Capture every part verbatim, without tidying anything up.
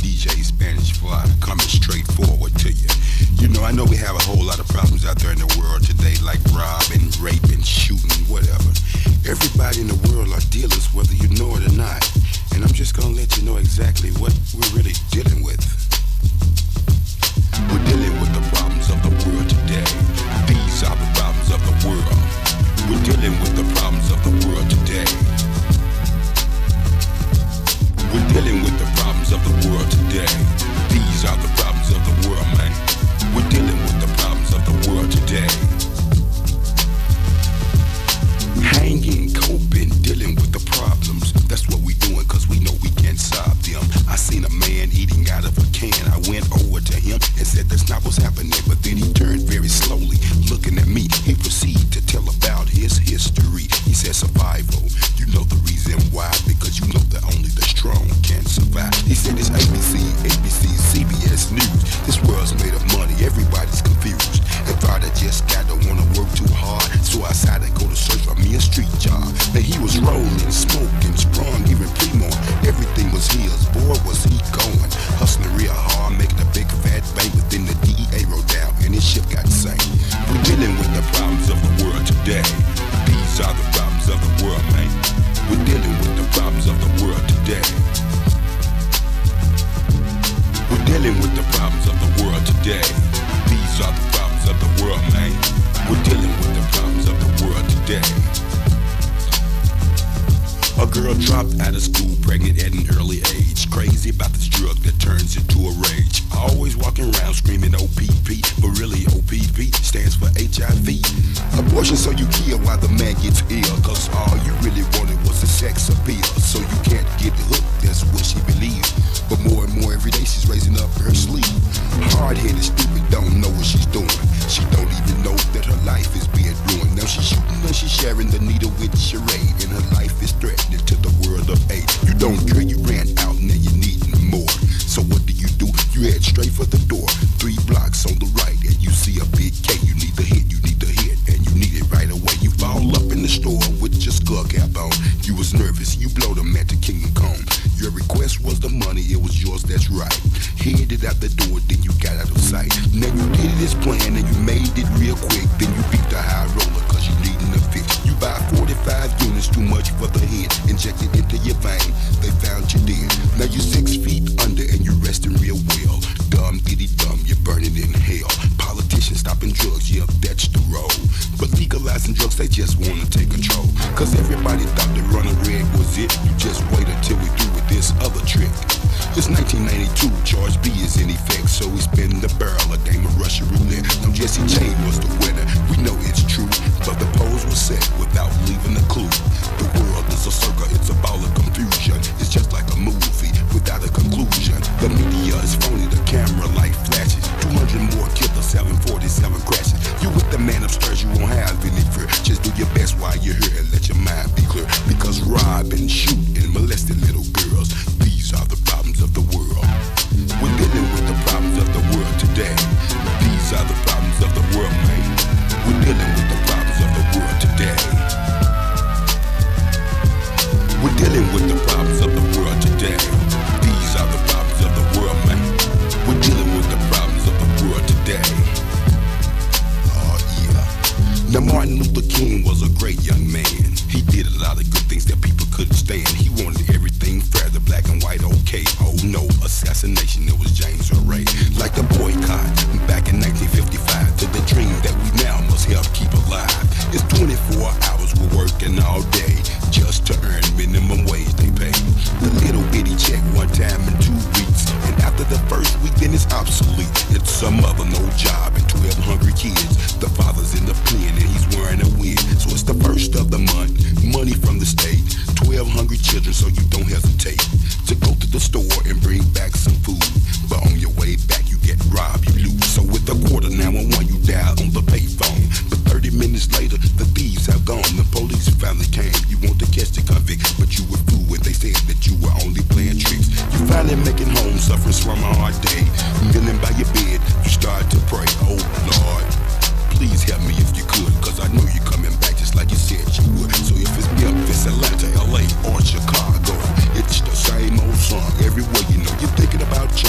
D J Spanish Fly, coming straight forward to you. You know, I know we have a whole lot of problems out there in the world today, like robbing, raping, shooting, whatever. Everybody in the world are dealers, whether you know it or not. And I'm just gonna let you know exactly what we're really dealing with. We're dealing with the problems of the world today. These are the problems of the world. We're dealing with the problems of the world today. We're dealing with the problems of the world today. These are the problems of the world, man. We're dealing with the problems of the world today. Hanging, coping, dealing with the problems. That's what we doing, cause we know we can't solve them. I seen a man eating out of a can. I went over to him and said that's not what's happening. But then he turned very slowly, looking at me. He proceeded to tell about his history. He said survival. You know the reason why, because you know that only the strong can survive. He said it's A B C, A B C, C B S News. This world's made of money, everybody's confused. And thought I just got to wanna work too hard, so I decided to go to search for me a street job. Now he was rolling, smoking, sprung, even primo. Everything was his, boy was he going. Hustling real hard, making a big fat bank, but then the D E A wrote down and his ship got sank. We're dealing with the problems of the world today. These are the problems of the world, man. We're dealing with the problems of the world today. We're dealing with the problems of the world today. These are the problems of the world, man. We're dealing with the problems of the world today. A girl dropped out of school pregnant at an early age. Crazy about this drug that turns into a rage. Always walking around screaming O P P, but really O P V stands for H I V. Abortion so you kill while the man gets ill, cause all you really wanted was a sex appeal. So you can't get hooked, that's what she believes. But more and more every day she's raising up her sleeve. Hard-headed, stupid, don't know what she's doing. She don't even know that her life is being ruined. Now she's shooting and she's sharing the needle with charade, and her life is threatening to the world of AIDS. You don't care, you ran out and now you're needing more. So what do you do? You head straight for the door. Three blocks on the right and you see a big K. You need to hit, you need to hit, and you need it right away. You fall up in the store with your skull cap on. You was nervous, you blow the man to Kingdom Come. Your request was the money, it was yours, that's right. Headed out the door, then you got out of sight. Now you did this plan and you made it real quick. Then you beat the high roller cause you needing a fix. You buy forty-five units, too much for the head. Injected into your vein, they found you dead. Now you're six feet under and you're resting real well. Dumb, giddy dumb, you're burning in hell. Politicians stopping drugs, yeah, that's the road. But legalizing drugs, they just wanna take control. Cause everybody thought that running red was it. You just wait until we do with this other trick. It's nineteen ninety-two, Charge B is in effect, so we spin the barrel, a game of Russian roulette. Now Jesse James was the winner, we know it's true, but the pose was set without leaving a clue. The world is a circle, it's a ball of confusion. It's just like a movie without a conclusion. The media is phony, the camera light flashes. two hundred more killers, seven forty-seven crashes. You with the man upstairs, you won't have any fear. Just do your best while you're here and let your mind be clear. Because robbing, shooting, molesting little girls, these are the problems of the world. We're dealing with the problems of the world today. These are the problems of the world, man. We're dealing with the problems of the world today. We're dealing with the problems of the world today. These are the problems of the world, man. We're dealing with the problems of the world today. Oh, yeah. Now, Martin Luther King was a great young man. He did a lot of good things that people couldn't stand. He wanted everything fair, the black and white, okay. Oh no, assassination, it was James Array. Like the boycott back in nineteen fifty-five, to the dream that we now must help keep alive. It's twenty-four hours we're working all day, just to earn minimum wage they pay. The little bitty check one time in two weeks, and after the first week then it's obsolete. It's some other no job and twelve hungry kids. The father's in the pen and he's wearing a wig. So it's the first of the month, money from the state, twelve hungry children, so you don't hesitate to go to the store and bring back some food. But on your way back you get robbed, you lose. So with a quarter nine one one you dial on the payphone. But thirty minutes later the thieves have gone. The police finally came. You want to catch the convict, but you were fooled when they said that you were only playing tricks. You finally make it home, suffering from a hard day. Kneeling by your bed, you start to pray, oh Lord, please help me if you could, cause I know you're coming back just like you said you would. So if it's Memphis, Atlanta, L A, or Chicago, it's the same old song everywhere you know. You're thinking about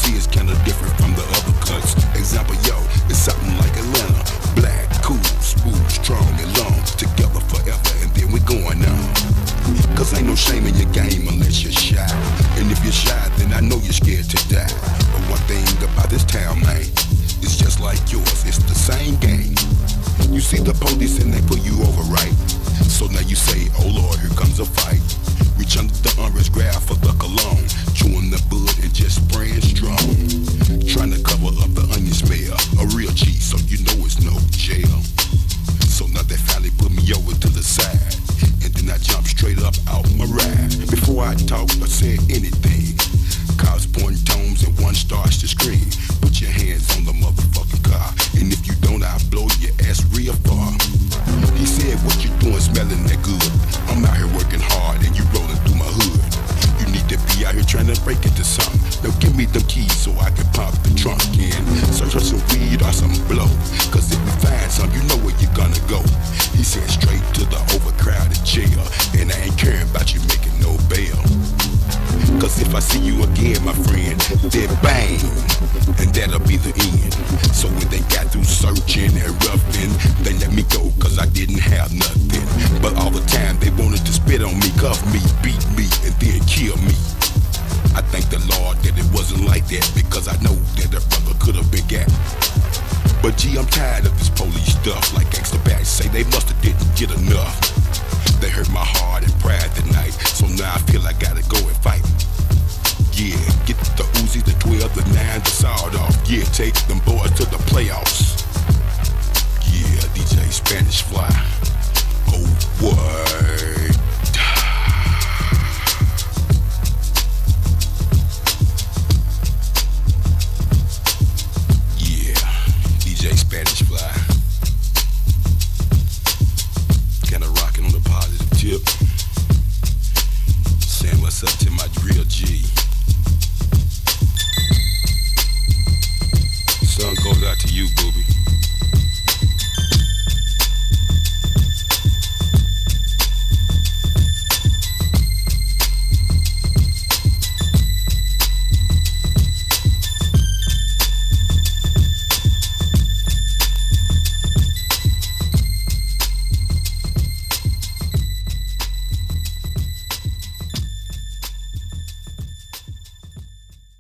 see it's kinda different from the other cuts. Example, yo, it's something like Atlanta. Black, cool, smooth, strong, and long. Together forever, and then we going on. Cause ain't no shame in your game unless you're shy. And if you're shy, then I know you're scared to die. But one thing about this town, man, it's just like yours, it's the same game. You see the police and they pull you over, right? So now you say, oh Lord, here comes a fight. Reach under the umbrella, grab for the cologne, chewing the bud and just spraying strong. Trying to cover up the onion smell, a real cheat, so you know it's no jail. So now they finally put me over to the side, and then I jump straight up out my ride. Before I talk or say anything, cops pointing tones and one starts to scream. Put your hands on the motherfucking car, and if you don't, I'll blow your ass real far. He said, what you doing smelling that good? I'm out here working hard and you rolling through my hood. You need to be out here trying to break into something. Now give me them keys so I can pop the trunk in. Search for some weed or some blow, cause if we find some, you know where you're gonna go. He said straight to the overcrowded jail, and I ain't caring about you making no bail. Cause if I see you again, my friend, then bang, and that'll be the end. So when they got through searching and roughing, they let me go cause I didn't have nothing. But all the time they wanted to spit on me, cuff me, beat me, and then kill me. I thank the Lord that it wasn't like that, because I know that a brother could have been got. But gee, I'm tired of this police stuff. Like Gangsta Batch say, they musta didn't get enough. They hurt my heart and pride tonight, so now I feel I gotta go and fight. Yeah, get the Uzi, the twelve, the nine, the sawed off. Yeah, take them boys to the playoffs. Yeah, D J Spanish Fly. Oh, word. Yeah, D J Spanish Fly. Kinda rocking on a positive tip. Saying what's up to my real G.